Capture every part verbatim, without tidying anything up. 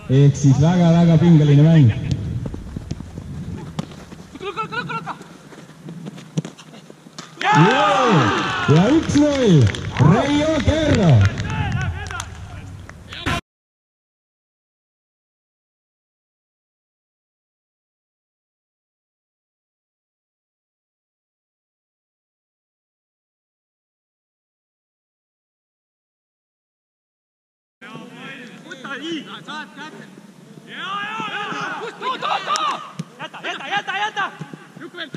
ehk siis väga-väga pingeline mäng. Ja üks null, Reio Kerro. Saad kätte. Jaa, jaa, jaa! Kust too, too, too! Jäta, jäta, jäta, jäta! Lükku veel!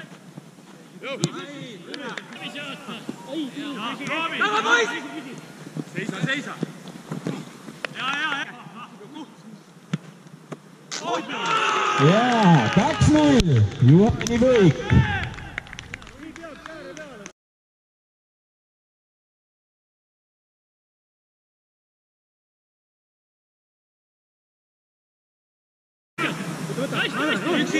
Taga, poiss! Seisa, seisa! Jaa, jaa, jaa! Jaa, kaks null, Juhani Võik. Hästi,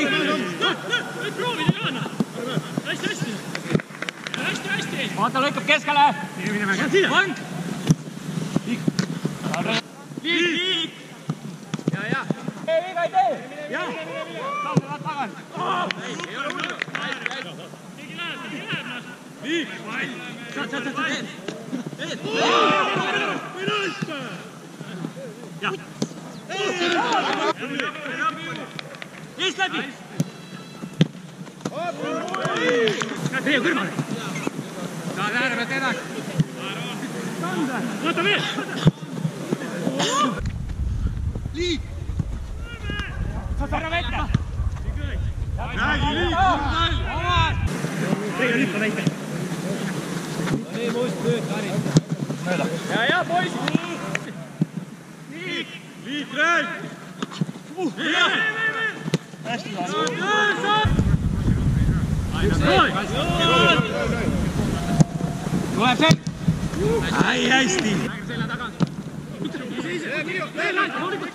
hästi. Hästi, hästi. Vaata, lõikab keskele. Vank. Liik. Liik, liik. Ja, ja. Ei, liiga ei tee. Ja. Saad vaat tagan. Ei ole mõnda. Tegi läheb, tegi läheb. Liik. Saad, saad, saad. Eed. Või naista. Ja. Eest läbi! Reio kõrvale! Saad äärmet edasi! Vaata veel! Liik! Saad ära vette! Räägi liik! Reio lippa väike! Ei muist tööd, Kari! Ja, ja, poiss! Liik! Liik, rääg! Hästi saad! Tuleb see! Ai, hästi! Selle taga! Veel lähed!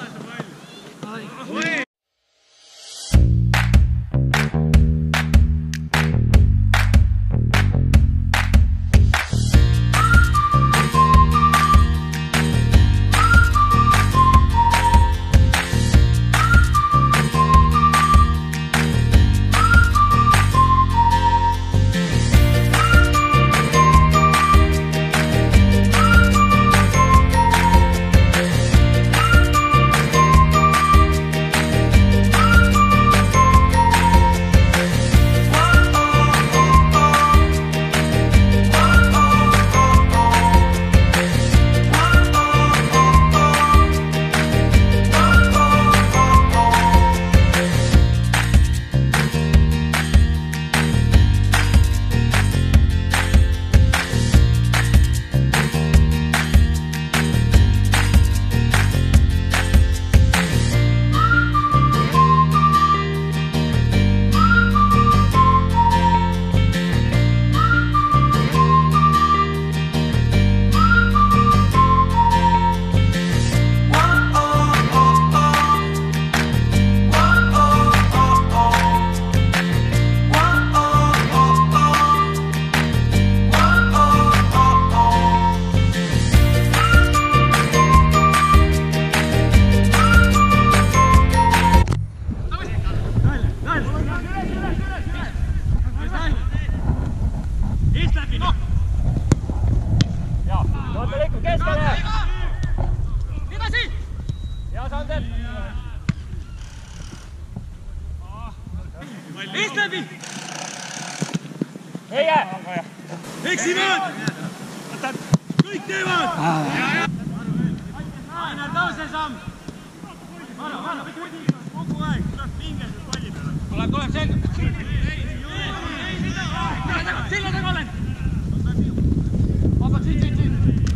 Äksi maad! Kõik teevad! Ainar tõuse samm! Vana, vana, kogu aeg, tuleb pingeldud palli peale. Tuleb, tuleb selga! Silla taga olen! Vabaks, siit, siit, siit!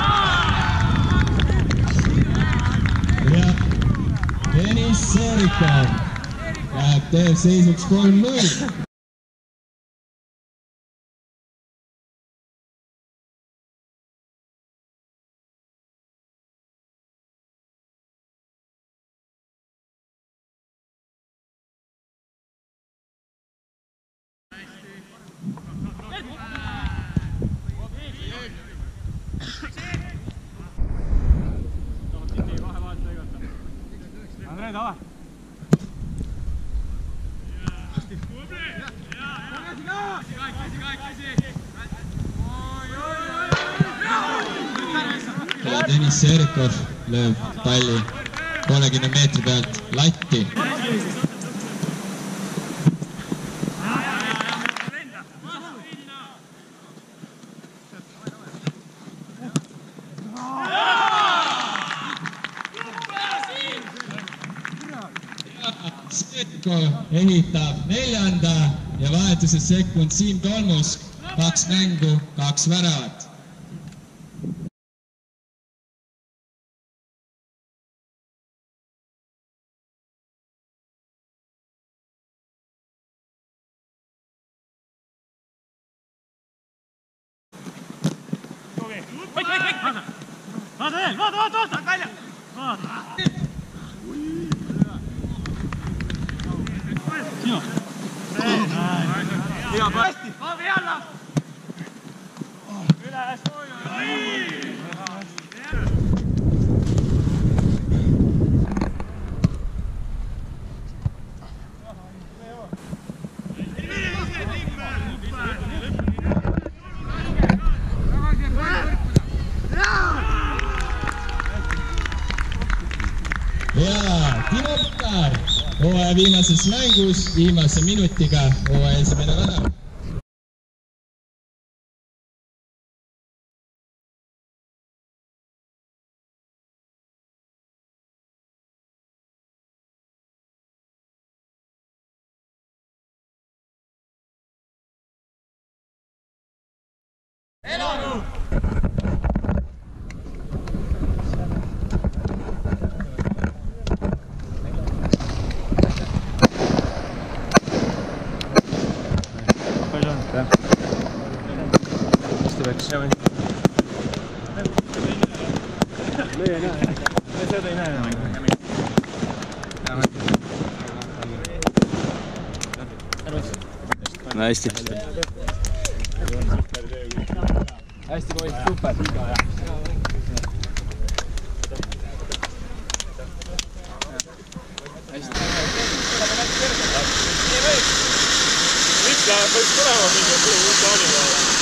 Ja Denis Serikov läheb teeb seisuks kolm null. Davai, davai. Denis Serikov lööb palli kolmekümne meetri pealt latti. Serikov ehitab neljanda ja vahetuses sekund Siim Tolmusk, kaks mängu, kaks väravat. Võik, võik, võik! Vaata veel, vaata, vaata, vaata! Kalja! Vaata! Sinu! Hea hästi! Vaavi alla! Üles! Ja Timo Padar hooaja viimases mängus viimase minutiga hooaja esimene värav. Elu! Hästi peaks. Lõi ei näe. Seda ei näe enam. No hästi. Hästi poiss, super. Hästi. Ikka võiks tulema mingi Juhani peale.